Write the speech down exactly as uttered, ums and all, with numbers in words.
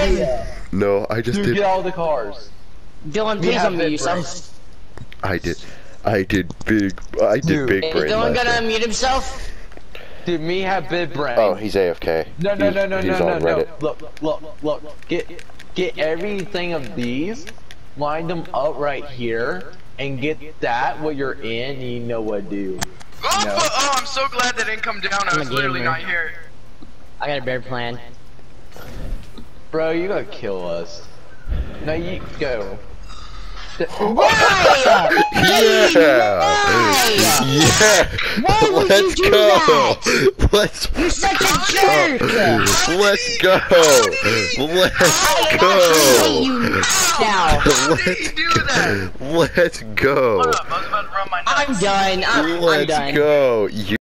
Dylan! No, I just Dude, did. get all the cars. Dylan, We please have unmute big yourself. I did. I did big. I did Dude. big Is brain. Dylan last gonna time. unmute himself? Dude, me have big brain. Oh, he's A F K. No, no, he's, no, no, he's no, no, on no. Reddit. Look, look, look. Get, get everything of these, line them up right here, and get that what you're in. And you know what to do. Oh, No. oh, I'm so glad that didn't come down. I I'm was a literally gamer. not here. I got a better plan. Bro, you gotta kill us. No, you go. Why? Yeah! Yeah! Why would Let's you do go! that? Let's You're such a jerk! Let's go! Let's I go! actually hate you now. How did he do that? Let's go! Hold up, I was about to run my nuts. I'm done. I'm, I'm Let's done. go! You